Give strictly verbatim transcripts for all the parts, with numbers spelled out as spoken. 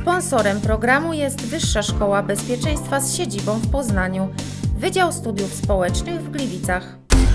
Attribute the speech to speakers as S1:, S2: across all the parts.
S1: Sponsorem programu jest Wyższa Szkoła Bezpieczeństwa z siedzibą w Poznaniu, Wydział Studiów Społecznych w Gliwicach.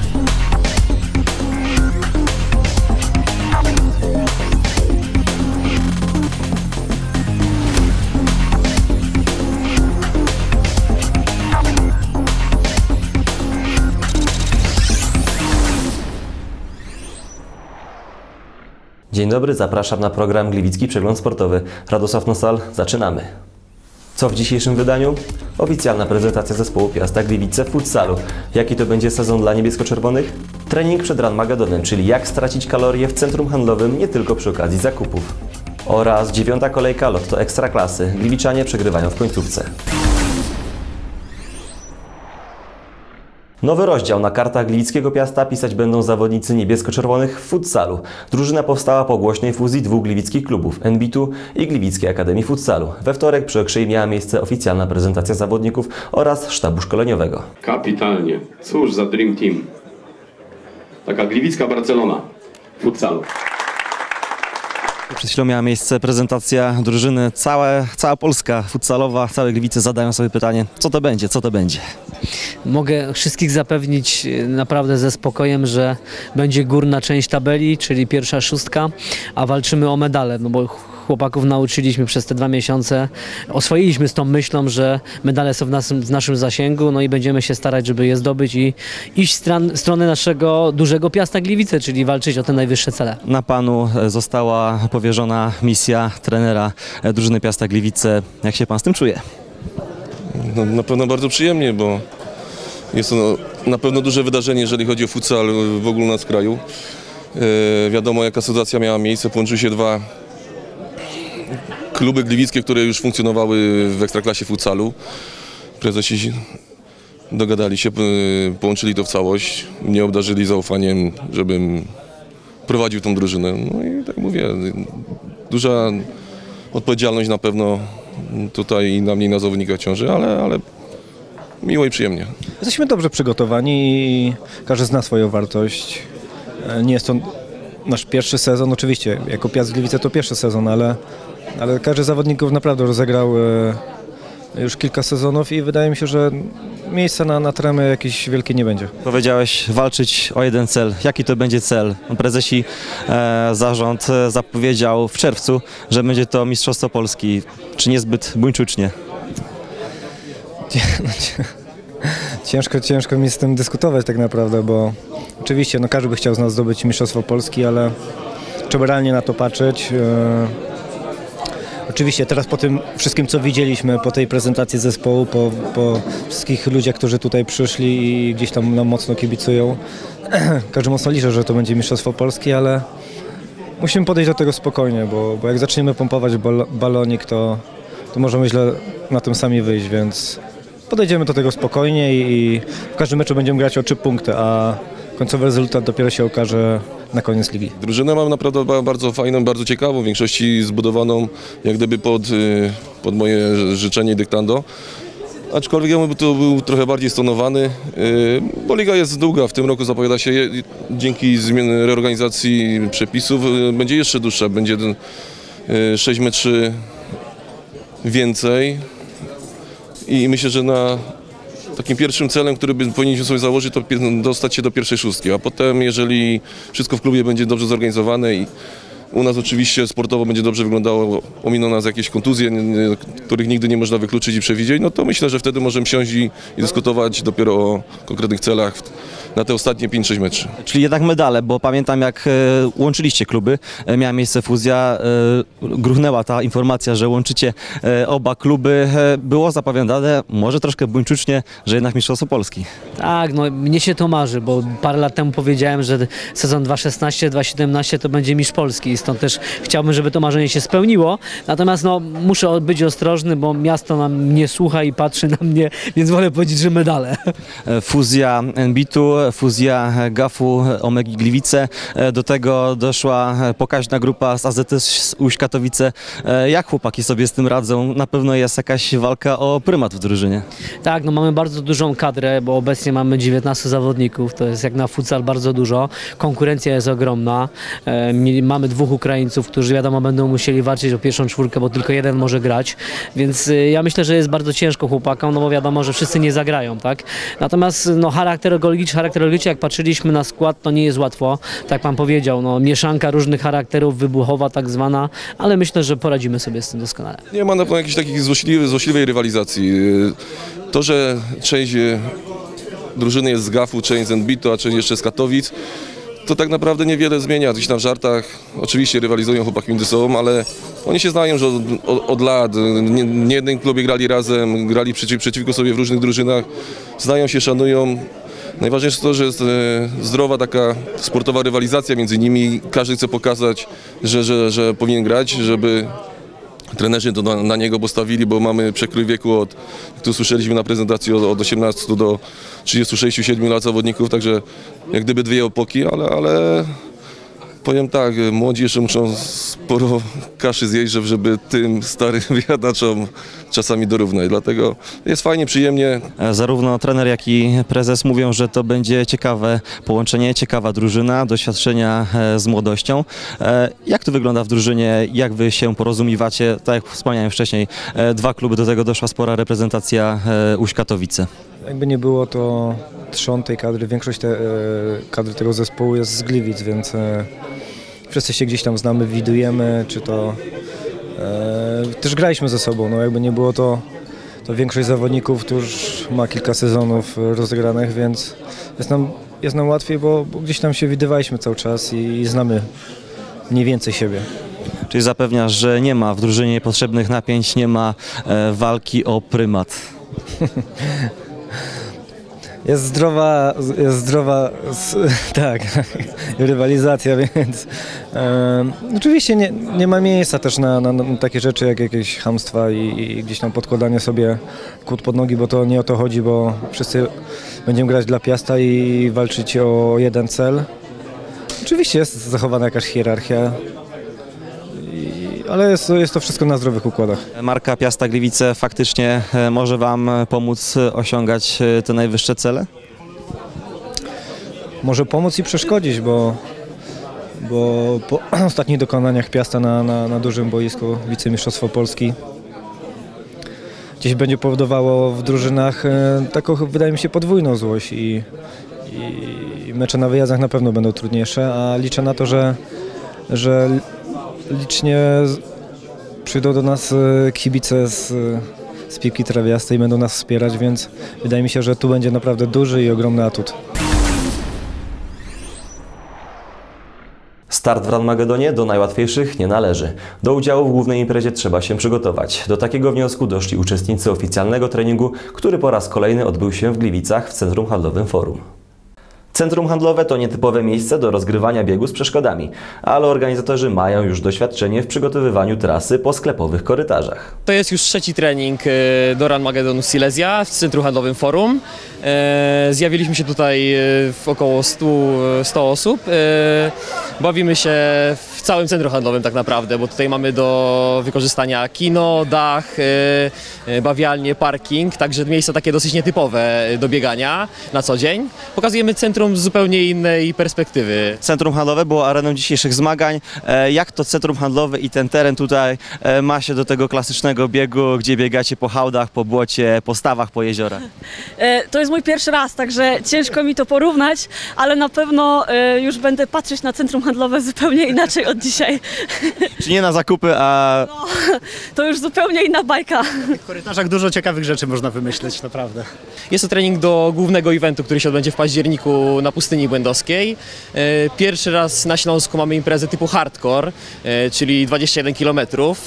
S2: Dzień dobry, zapraszam na program Gliwicki Przegląd Sportowy. Radosław Nosal, zaczynamy. Co w dzisiejszym wydaniu? Oficjalna prezentacja zespołu Piasta Gliwice w futsalu. Jaki to będzie sezon dla niebiesko-czerwonych? Trening przed Ranmagadonem, czyli jak stracić kalorie w centrum handlowym nie tylko przy okazji zakupów. Oraz dziewiąta kolejka Lotto Ekstraklasy. Gliwiczanie przegrywają w końcówce. Nowy rozdział na kartach gliwickiego Piasta pisać będą zawodnicy niebiesko-czerwonych w futsalu. Drużyna powstała po głośnej fuzji dwóch gliwickich klubów, Enbitu i Gliwickiej Akademii Futsalu. We wtorek przy Okrzei miała miejsce oficjalna prezentacja zawodników oraz sztabu szkoleniowego.
S3: Kapitalnie. Cóż za Dream Team. Taka gliwicka Barcelona w futsalu.
S2: Przed chwilą miała miejsce prezentacja drużyny. Całe, cała Polska futsalowa, całe Gliwice zadają sobie pytanie, co to będzie, co to będzie.
S4: Mogę wszystkich zapewnić naprawdę ze spokojem, że będzie górna część tabeli, czyli pierwsza szóstka, a walczymy o medale, no bo chłopaków nauczyliśmy przez te dwa miesiące, oswoiliśmy z tą myślą, że medale są w, nas, w naszym zasięgu, no i będziemy się starać, żeby je zdobyć i iść w stronę naszego dużego Piasta Gliwice, czyli walczyć o te najwyższe cele.
S2: Na panu została powierzona misja trenera drużyny Piasta Gliwice. Jak się pan z tym czuje?
S5: No, na pewno bardzo przyjemnie, bo jest to na pewno duże wydarzenie, jeżeli chodzi o futsal w ogóle u nas w kraju. E, wiadomo, jaka sytuacja miała miejsce, połączyły się dwa kluby gliwickie, które już funkcjonowały w Ekstraklasie futsalu. Prezesi dogadali się, połączyli to w całość, mnie obdarzyli zaufaniem, żebym prowadził tą drużynę. No i tak mówię, duża odpowiedzialność na pewno tutaj na mnie i na zawodnika ciąży, ale, ale miło i przyjemnie.
S6: Jesteśmy dobrze przygotowani i każdy zna swoją wartość. Nie jest to nasz pierwszy sezon, oczywiście jako Piast Gliwice to pierwszy sezon, ale, ale każdy z zawodników naprawdę rozegrał już kilka sezonów i wydaje mi się, że miejsca na, na tremy jakieś wielkie nie będzie.
S2: Powiedziałeś walczyć o jeden cel. Jaki to będzie cel? Prezesi, e, zarząd zapowiedział w czerwcu, że będzie to Mistrzostwo Polski. Czy niezbyt buńczucznie?
S6: Ciężko, ciężko mi z tym dyskutować tak naprawdę, bo oczywiście no, każdy by chciał z nas zdobyć Mistrzostwo Polski, ale trzeba realnie na to patrzeć. E, Oczywiście teraz po tym wszystkim, co widzieliśmy, po tej prezentacji zespołu, po, po wszystkich ludziach, którzy tutaj przyszli i gdzieś tam nam mocno kibicują, każdy mocno liczy, że to będzie Mistrzostwo Polski, ale musimy podejść do tego spokojnie, bo, bo jak zaczniemy pompować bal, balonik, to, to możemy źle na tym sami wyjść, więc podejdziemy do tego spokojnie i, i w każdym meczu będziemy grać o trzy punkty, a końcowy rezultat dopiero się okaże na koniec ligi.
S5: Drużynę mam naprawdę bardzo fajną, bardzo ciekawą, w większości zbudowaną jak gdyby pod, pod moje życzenie i dyktando. Aczkolwiek ja bym to był trochę bardziej stonowany, bo liga jest długa. W tym roku zapowiada się dzięki zmian, reorganizacji przepisów będzie jeszcze dłuższa, będzie sześć meczy więcej i myślę, że na takim pierwszym celem, który powinniśmy sobie założyć, to dostać się do pierwszej szóstki, a potem, jeżeli wszystko w klubie będzie dobrze zorganizowane i u nas oczywiście sportowo będzie dobrze wyglądało, ominą nas jakieś kontuzje, których nigdy nie można wykluczyć i przewidzieć, no to myślę, że wtedy możemy siąść i, i dyskutować dopiero o konkretnych celach na te ostatnie pięć sześć meczy.
S2: Czyli jednak medale, bo pamiętam, jak e, łączyliście kluby, e, miała miejsce fuzja, e, gruchnęła ta informacja, że łączycie e, oba kluby, e, było zapowiadane, może troszkę buńczucznie, że jednak Mistrzostwo Polski.
S4: Tak, no mnie się to marzy, bo parę lat temu powiedziałem, że sezon dwa szesnaście dwa siedemnaście to będzie Mistrz Polski i stąd też chciałbym, żeby to marzenie się spełniło, natomiast no muszę być ostrożny, bo miasto nam nie słucha i patrzy na mnie, więc wolę powiedzieć, że medale.
S2: E, fuzja Enbitu, fuzja gafu Omegi Gliwice, do tego doszła pokaźna grupa z A Z S Łódź Katowice. Jak chłopaki sobie z tym radzą? Na pewno jest jakaś walka o prymat w drużynie.
S4: Tak, no mamy bardzo dużą kadrę, bo obecnie mamy dziewiętnastu zawodników, to jest jak na futsal bardzo dużo, konkurencja jest ogromna, mamy dwóch dwóch Ukraińców, którzy wiadomo będą musieli walczyć o pierwszą czwórkę, bo tylko jeden może grać, więc ja myślę, że jest bardzo ciężko chłopakom, no bo wiadomo, że wszyscy nie zagrają, tak? Natomiast no charakterologicznie, charakterologicznie jak patrzyliśmy na skład, to nie jest łatwo, tak pan powiedział, no mieszanka różnych charakterów, wybuchowa tak zwana, ale myślę, że poradzimy sobie z tym doskonale.
S5: Nie ma na pewno jakiejś takiej złośliwej, złośliwej rywalizacji. To, że część drużyny jest z Gafu, część z Enbito, a część jeszcze z Katowic, to tak naprawdę niewiele zmienia. Gdzieś tam w żartach oczywiście rywalizują chłopaki między sobą, ale oni się znają już od, od, od lat. Nie, nie jednym klubie grali razem, grali przeciw, przeciwko sobie w różnych drużynach. Znają się, szanują. Najważniejsze jest to, że jest zdrowa taka sportowa rywalizacja między nimi. Każdy chce pokazać, że, że, że powinien grać, żeby trenerzy to na, na niego postawili, bo mamy przekrój wieku od, jak tu słyszeliśmy na prezentacji, od, od osiemnastu do trzydziestu sześciu siedmiu lat zawodników, także jak gdyby dwie epoki, ale, ale powiem tak, młodzi jeszcze muszą sporo kaszy zjeść, żeby tym starym wyjadaczom czasami dorównać. Dlatego jest fajnie, przyjemnie.
S2: Zarówno trener, jak i prezes mówią, że to będzie ciekawe połączenie, ciekawa drużyna, doświadczenia z młodością. Jak to wygląda w drużynie? Jak wy się porozumiewacie? Tak jak wspomniałem wcześniej, dwa kluby, do tego doszła spora reprezentacja Łódź Katowice.
S6: Jakby nie było, to trzon tej kadry, większość te, kadry tego zespołu jest z Gliwic, więc wszyscy się gdzieś tam znamy, widujemy, czy to e, też graliśmy ze sobą, no jakby nie było, to, to większość zawodników tu już ma kilka sezonów rozegranych, więc jest nam, jest nam łatwiej, bo, bo gdzieś tam się widywaliśmy cały czas i, i znamy mniej więcej siebie.
S2: Czyli zapewniasz, że nie ma w drużynie potrzebnych napięć, nie ma e, walki o prymat.
S6: Jest zdrowa, jest zdrowa, tak, rywalizacja, więc e, oczywiście nie, nie ma miejsca też na, na, na takie rzeczy jak jakieś chamstwa i, i gdzieś tam podkładanie sobie kłód pod nogi, bo to nie o to chodzi, bo wszyscy będziemy grać dla Piasta i walczyć o jeden cel. Oczywiście jest zachowana jakaś hierarchia, ale jest, jest to wszystko na zdrowych układach.
S2: Marka Piasta Gliwice faktycznie może wam pomóc osiągać te najwyższe cele?
S6: Może pomóc i przeszkodzić, bo, bo po ostatnich dokonaniach Piasta na, na, na dużym boisku wicemistrzostwo Polski gdzieś będzie powodowało w drużynach taką, wydaje mi się, podwójną złość i, i mecze na wyjazdach na pewno będą trudniejsze, a liczę na to, że, że licznie przyjdą do nas kibice z, z piłki trawiastej i będą nas wspierać, więc wydaje mi się, że tu będzie naprawdę duży i ogromny atut.
S2: Start w Ranmagedonie do najłatwiejszych nie należy. Do udziału w głównej imprezie trzeba się przygotować. Do takiego wniosku doszli uczestnicy oficjalnego treningu, który po raz kolejny odbył się w Gliwicach w Centrum Handlowym Forum. Centrum handlowe to nietypowe miejsce do rozgrywania biegu z przeszkodami, ale organizatorzy mają już doświadczenie w przygotowywaniu trasy po sklepowych korytarzach.
S7: To jest już trzeci trening do Ranmagedonu Silesia w Centrum Handlowym Forum. Zjawiliśmy się tutaj w około stu osób. Bawimy się w całym centrum handlowym tak naprawdę, bo tutaj mamy do wykorzystania kino, dach, bawialnię, parking, także miejsca takie dosyć nietypowe do biegania na co dzień. Pokazujemy centrum z zupełnie innej perspektywy.
S2: Centrum handlowe było areną dzisiejszych zmagań. Jak to centrum handlowe i ten teren tutaj ma się do tego klasycznego biegu, gdzie biegacie po hałdach, po błocie, po stawach, po jeziorach?
S8: To jest mój pierwszy raz, także ciężko mi to porównać, ale na pewno już będę patrzeć na centrum handlowe zupełnie inaczej od dzisiaj.
S2: Czy nie na zakupy, a...
S8: No, to już zupełnie inna bajka.
S9: W korytarzach dużo ciekawych rzeczy można wymyśleć, naprawdę.
S7: Jest to trening do głównego eventu, który się odbędzie w październiku na Pustyni Błędowskiej. Pierwszy raz na Śląsku mamy imprezę typu hardcore, czyli dwadzieścia jeden kilometrów,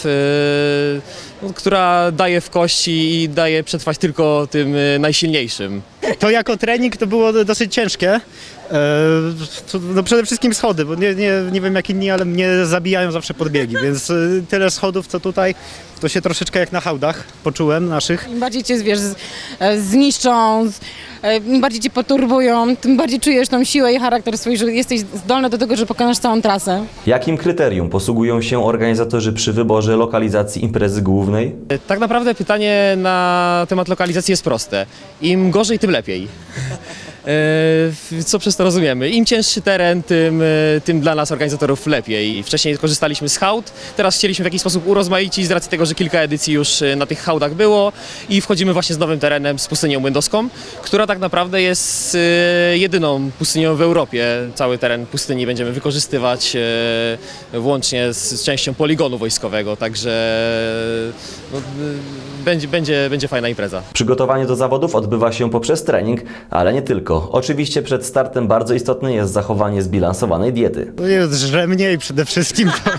S7: która daje w kości i daje przetrwać tylko tym najsilniejszym.
S9: To jako trening to było dosyć ciężkie. No przede wszystkim schody, bo nie, nie, nie wiem jak inni, ale mnie zabijają zawsze podbiegi, więc tyle schodów co tutaj, to się troszeczkę jak na hałdach poczułem naszych.
S10: Im bardziej cię, wiesz, zniszczą, im bardziej cię poturbują, tym bardziej czujesz tą siłę i charakter swój, że jesteś zdolny do tego, że pokonasz całą trasę. Jakim
S2: kryterium posługują się organizatorzy przy wyborze lokalizacji imprezy głównej?
S7: Tak naprawdę pytanie na temat lokalizacji jest proste. Im gorzej, tym lepiej. E, co przez to rozumiemy? Im cięższy teren, tym, e, tym dla nas organizatorów lepiej. Wcześniej korzystaliśmy z hałd, teraz chcieliśmy w jakiś sposób urozmaicić z racji tego, że kilka edycji już na tych hałdach było i wchodzimy właśnie z nowym terenem, z pustynią Młędowską, która tak naprawdę jest e, jedyną pustynią w Europie. Cały teren pustyni będziemy wykorzystywać e, włącznie z, z częścią poligonu wojskowego, także no, będzie, będzie, będzie fajna impreza.
S2: Przygotowanie do zawodów odbywa się poprzez trening, ale nie tylko. Oczywiście przed startem bardzo istotne jest zachowanie zbilansowanej diety.
S9: No nie, żre mniej przede wszystkim, to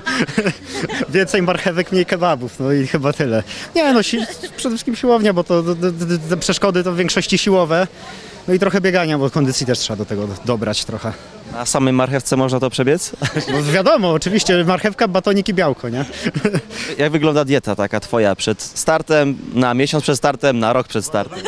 S9: więcej marchewek, mniej kebabów, no i chyba tyle. Nie no, si przede wszystkim siłownia, bo to, to, to, to przeszkody to w większości siłowe, no i trochę biegania, bo kondycji też trzeba do tego dobrać trochę.
S11: Na samej marchewce można to przebiec?
S9: No wiadomo, oczywiście, marchewka, batonik i białko, nie?
S11: Jak wygląda dieta taka twoja przed startem, na miesiąc przed startem, na rok przed startem?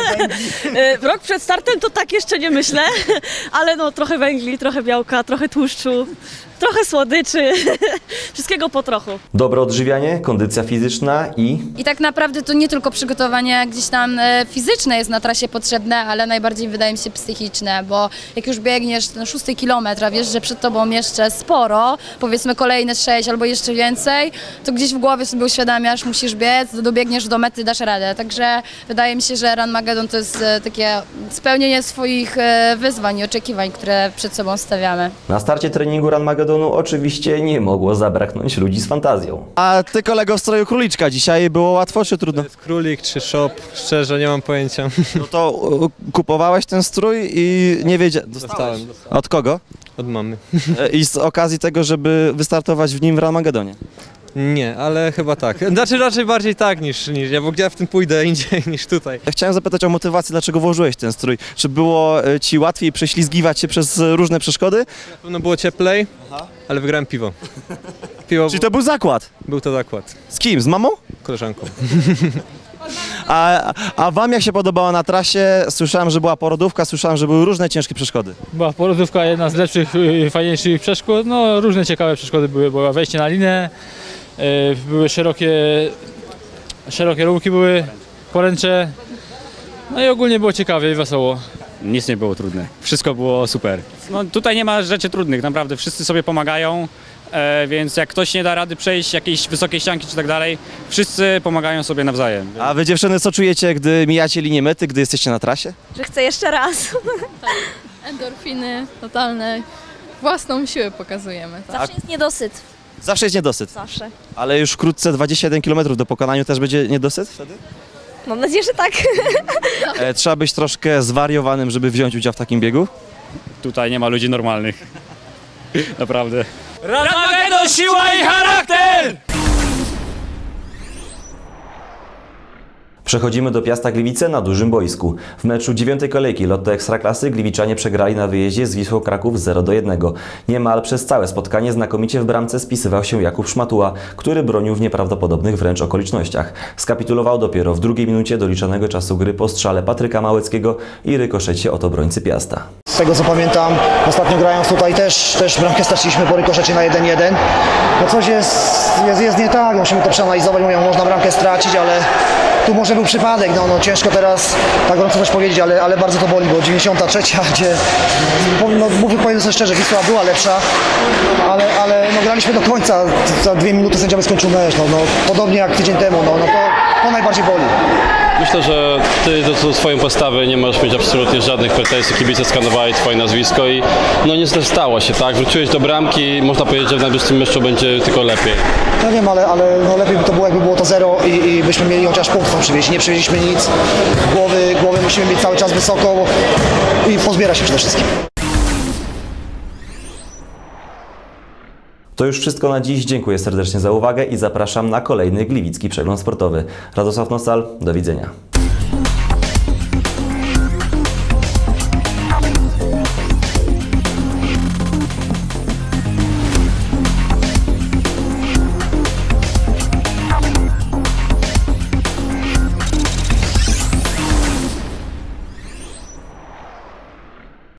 S8: Rok przed startem to tak jeszcze nie myślę, ale no trochę węgli, trochę białka, trochę tłuszczu, trochę słodyczy, wszystkiego po trochu.
S2: Dobre odżywianie, kondycja fizyczna i...
S12: I tak naprawdę to nie tylko przygotowanie gdzieś tam e, fizyczne jest na trasie potrzebne, ale najbardziej wydaje mi się psychiczne, bo jak już biegniesz na szósty kilometr, a wiesz, że przed tobą jeszcze sporo, powiedzmy kolejne sześć albo jeszcze więcej, to gdzieś w głowie sobie uświadamiasz, musisz biec, dobiegniesz do mety, dasz radę. Także wydaje mi się, że Runmagedon to jest e, takie spełnienie swoich e, wyzwań i oczekiwań, które przed sobą stawiamy.
S2: Na starcie treningu Runmagedonu oczywiście nie mogło zabraknąć ludzi z fantazją.
S11: A ty, kolego, w stroju króliczka, dzisiaj było łatwo czy trudno?
S13: To jest królik czy shop, szczerze nie mam pojęcia.
S11: No to uh, kupowałeś ten strój i nie wiedziałem.
S13: Dostałem.
S11: Od kogo?
S13: Od mamy.
S11: I z okazji tego, żeby wystartować w nim w Runmagedonie?
S13: Nie, ale chyba tak. Znaczy raczej bardziej tak niż, niż ja, bo gdzie ja w tym pójdę indziej niż tutaj.
S11: Chciałem zapytać o motywację, dlaczego włożyłeś ten strój? Czy było ci łatwiej prześlizgiwać się przez różne przeszkody?
S13: Na pewno było cieplej, Aha. ale wygrałem piwo. piwo.
S11: Czyli to był zakład?
S13: Był to zakład.
S11: Z kim? Z mamą?
S13: Koleżanką.
S11: A, a wam jak się podobało na trasie? Słyszałem, że była porodówka, słyszałem, że były różne ciężkie przeszkody.
S14: Była porodówka, jedna z lepszych, fajniejszych przeszkód. No różne ciekawe przeszkody były, było wejście na linę, były szerokie, szerokie rurki, były poręcze. No i ogólnie było ciekawie i wesoło.
S15: Nic nie było trudne, wszystko było super. No tutaj nie ma rzeczy trudnych, naprawdę wszyscy sobie pomagają. E, więc jak ktoś nie da rady przejść jakiejś wysokiej ścianki czy tak dalej, wszyscy pomagają sobie nawzajem.
S11: A wy dziewczyny co czujecie, gdy mijacie linię mety, gdy jesteście na trasie?
S16: Że chcę jeszcze raz.
S17: Tak. Endorfiny totalne, własną siłę pokazujemy. Tak?
S16: Zawsze jest niedosyt.
S11: Zawsze jest niedosyt?
S16: Zawsze.
S11: Ale już wkrótce dwadzieścia jeden kilometrów do pokonania też będzie niedosyt wtedy?
S16: Mam nadzieję, że tak.
S11: E, trzeba być troszkę zwariowanym, żeby wziąć udział w takim biegu?
S15: Tutaj nie ma ludzi normalnych. Naprawdę. Runmagedon, siła i charakter!
S2: Przechodzimy do Piasta Gliwice na dużym boisku. W meczu dziewiątej kolejki Lotto Ekstraklasy Gliwiczanie przegrali na wyjeździe z Wisłą Kraków zero do jednego. Niemal przez całe spotkanie znakomicie w bramce spisywał się Jakub Szmatuła, który bronił w nieprawdopodobnych wręcz okolicznościach. Skapitulował dopiero w drugiej minucie doliczonego czasu gry po strzale Patryka Małeckiego i rykoszecie od obrońcy Piasta.
S18: Z tego co pamiętam, ostatnio grając tutaj też, też bramkę straciliśmy po rykoszecie na jeden jeden. No coś jest, jest, jest nie tak, musimy to przeanalizować, mówią, można bramkę stracić, ale tu może był przypadek, no, no ciężko teraz tak gorąco coś powiedzieć, ale, ale bardzo to boli, bo dziewięćdziesiąta trzecia, gdzie, no mówię, powiem sobie szczerze, Wisła była lepsza, ale, ale no, graliśmy do końca, za dwie minuty sędzia skończył mecz, no, no, podobnie jak tydzień temu, no, no to, to najbardziej boli.
S19: Myślę, że ty do, do swoją postawę nie możesz mieć absolutnie żadnych pretensji, kibice skanowali twoje nazwisko i no niestety stało się, tak? Wróciłeś do bramki, można powiedzieć, że w najbliższym meczu będzie tylko lepiej.
S18: Ja wiem, ale, ale no lepiej by to było, jakby było to zero i, i byśmy mieli chociaż punkt tam przywieźć. Nie przywieźliśmy nic, głowy, głowy musimy mieć cały czas wysoko i pozbierać się przede wszystkim.
S2: To już wszystko na dziś. Dziękuję serdecznie za uwagę i zapraszam na kolejny Gliwicki Przegląd Sportowy. Radosław Nosal, do widzenia.